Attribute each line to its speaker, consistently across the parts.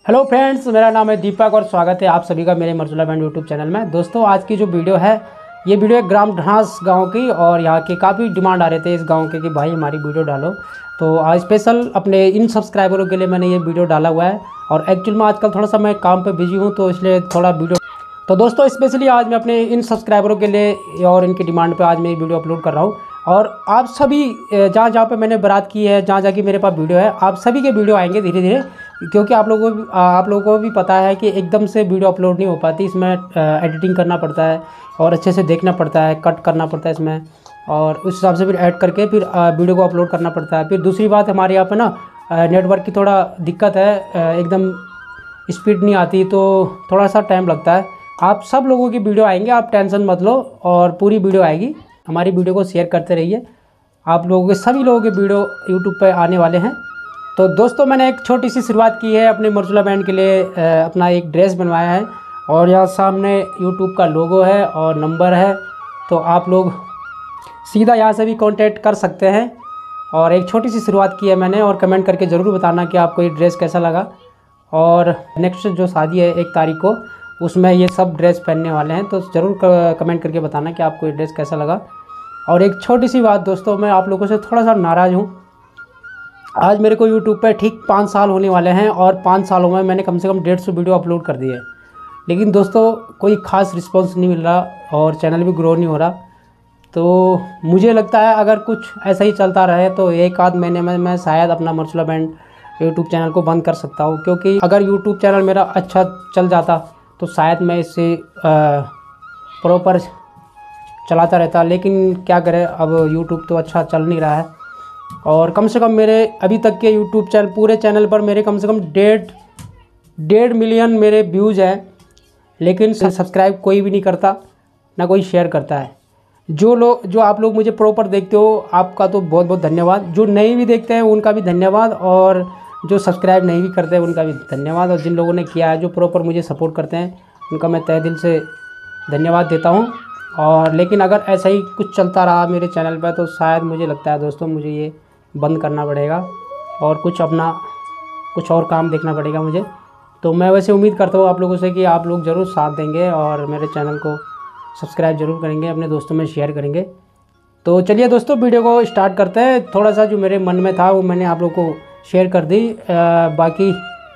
Speaker 1: Hello friends, मेरा नाम है दीपक और स्वागत है आप सभी का मेरे मर्जुला बैंड यूट्यूब चैनल में। दोस्तों, आज की जो वीडियो है ये वीडियो है ग्राम ढांस गांव की, और यहाँ के काफ़ी डिमांड आ रहे थे इस गांव के कि भाई हमारी वीडियो डालो। तो आज स्पेशल अपने इन सब्सक्राइबरों के लिए मैंने ये वीडियो डाला हुआ है। और एक्चुअल में आजकल थोड़ा सा मैं काम पर बिजी हूँ, तो इसलिए थोड़ा वीडियो, तो दोस्तों स्पेशली आज मैं अपने इन सब्सक्राइबरों के लिए और इनकी डिमांड पे आज मैं ये वीडियो अपलोड कर रहा हूँ। और आप सभी जहाँ जहाँ पे मैंने बारात की है, जहाँ जहाँ की मेरे पास वीडियो है, आप सभी के वीडियो आएंगे धीरे धीरे, क्योंकि आप लोगों को भी पता है कि एकदम से वीडियो अपलोड नहीं हो पाती। इसमें एडिटिंग करना पड़ता है और अच्छे से देखना पड़ता है, कट करना पड़ता है इसमें, और उस हिसाब से फिर ऐड करके फिर वीडियो को अपलोड करना पड़ता है। फिर दूसरी बात, हमारे यहाँ पे ना नेटवर्क की थोड़ा दिक्कत है, एकदम स्पीड नहीं आती, तो थोड़ा सा टाइम लगता है। आप सब लोगों की वीडियो आएंगे, आप टेंशन मत लो, और पूरी वीडियो आएगी। हमारी वीडियो को शेयर करते रहिए। आप लोगों के सभी लोगों के वीडियो यूट्यूब पर आने वाले हैं। तो दोस्तों, मैंने एक छोटी सी शुरुआत की है अपने मर्जुला बैंड के लिए। अपना एक ड्रेस बनवाया है और यहाँ सामने यूट्यूब का लोगो है और नंबर है, तो आप लोग सीधा यहाँ से भी कांटेक्ट कर सकते हैं। और एक छोटी सी शुरुआत की है मैंने, और कमेंट करके ज़रूर बताना कि आपको ये ड्रेस कैसा लगा। और नेक्स्ट जो शादी है 1 तारीख को, उसमें ये सब ड्रेस पहनने वाले हैं, तो ज़रूर कमेंट करके बताना कि आपको ये ड्रेस कैसा लगा। और एक छोटी सी बात दोस्तों, मैं आप लोगों से थोड़ा सा नाराज़ हूँ। आज मेरे को यूट्यूब पे ठीक 5 साल होने वाले हैं, और 5 सालों में मैंने कम से कम 150 वीडियो अपलोड कर दी है, लेकिन दोस्तों कोई ख़ास रिस्पांस नहीं मिल रहा और चैनल भी ग्रो नहीं हो रहा। तो मुझे लगता है अगर कुछ ऐसा ही चलता रहे तो 1 आध महीने में मैं शायद अपना मर्जुला बैंड यूट्यूब चैनल को बंद कर सकता हूँ। क्योंकि अगर यूट्यूब चैनल मेरा अच्छा चल जाता तो शायद मैं इसे प्रॉपर चलाता रहता, लेकिन क्या करें, अब यूट्यूब तो अच्छा चल नहीं रहा है। और कम से कम मेरे अभी तक के यूट्यूब चैनल, पूरे चैनल पर मेरे कम से कम 1.5 मिलियन मेरे व्यूज़ हैं, लेकिन सब्सक्राइब कोई भी नहीं करता, ना कोई शेयर करता है। जो आप लोग मुझे प्रॉपर देखते हो, आपका तो बहुत बहुत धन्यवाद। जो नहीं भी देखते हैं उनका भी धन्यवाद, और जो सब्सक्राइब नहीं भी करते हैं उनका भी धन्यवाद। और जिन लोगों ने किया है, जो प्रॉपर मुझे सपोर्ट करते हैं, उनका मैं तहे दिल से धन्यवाद देता हूँ। और लेकिन अगर ऐसा ही कुछ चलता रहा मेरे चैनल पर, तो शायद मुझे लगता है दोस्तों मुझे ये बंद करना पड़ेगा और कुछ और काम देखना पड़ेगा मुझे। तो मैं वैसे उम्मीद करता हूँ आप लोगों से कि आप लोग ज़रूर साथ देंगे और मेरे चैनल को सब्सक्राइब जरूर करेंगे, अपने दोस्तों में शेयर करेंगे। तो चलिए दोस्तों, वीडियो को स्टार्ट करते हैं। थोड़ा सा जो मेरे मन में था वो मैंने आप लोगों को शेयर कर दी। बाकी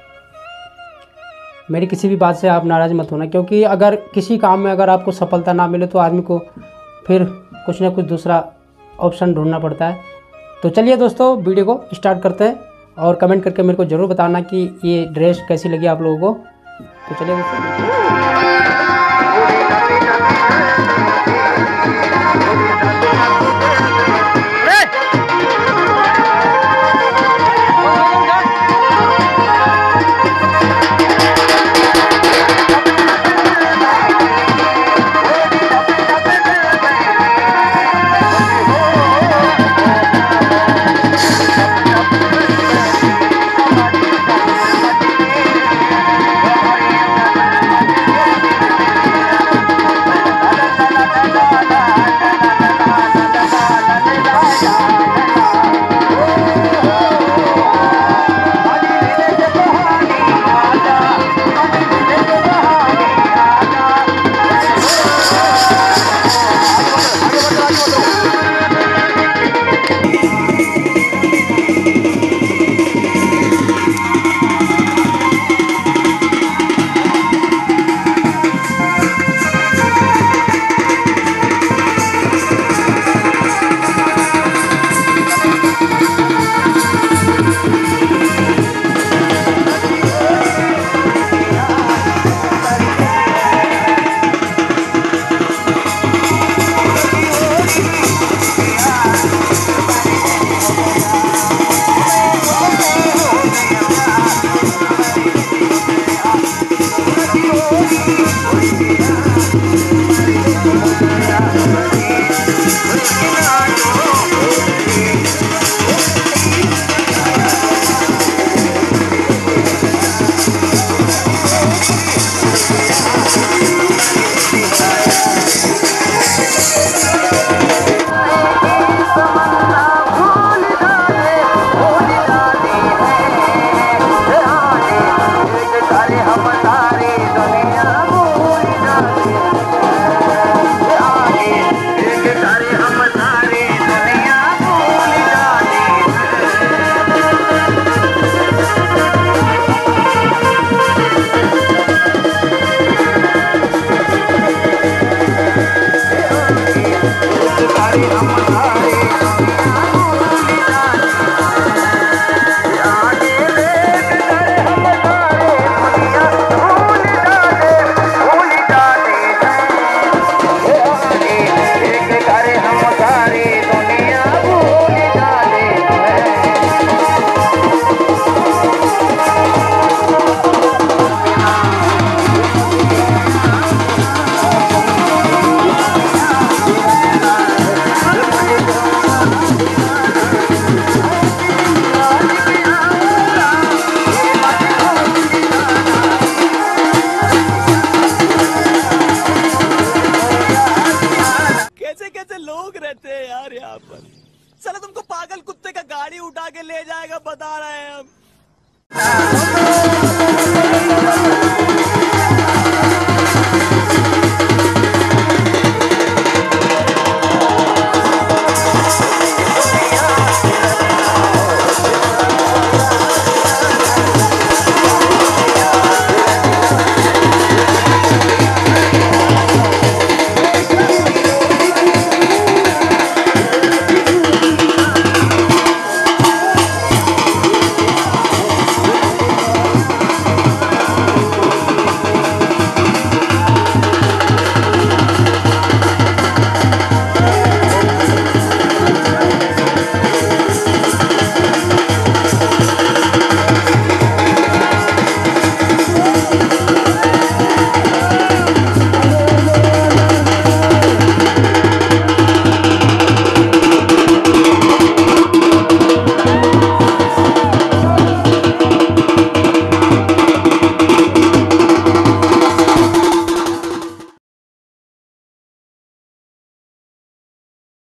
Speaker 1: मेरी किसी भी बात से आप नाराज़ मत होना, क्योंकि अगर किसी काम में अगर आपको सफलता ना मिले तो आदमी को फिर कुछ ना कुछ दूसरा ऑप्शन ढूंढना पड़ता है। तो चलिए दोस्तों, वीडियो को स्टार्ट करते हैं, और कमेंट करके मेरे को ज़रूर बताना कि ये ड्रेस कैसी लगी आप लोगों को। तो चलिए दोस्तों।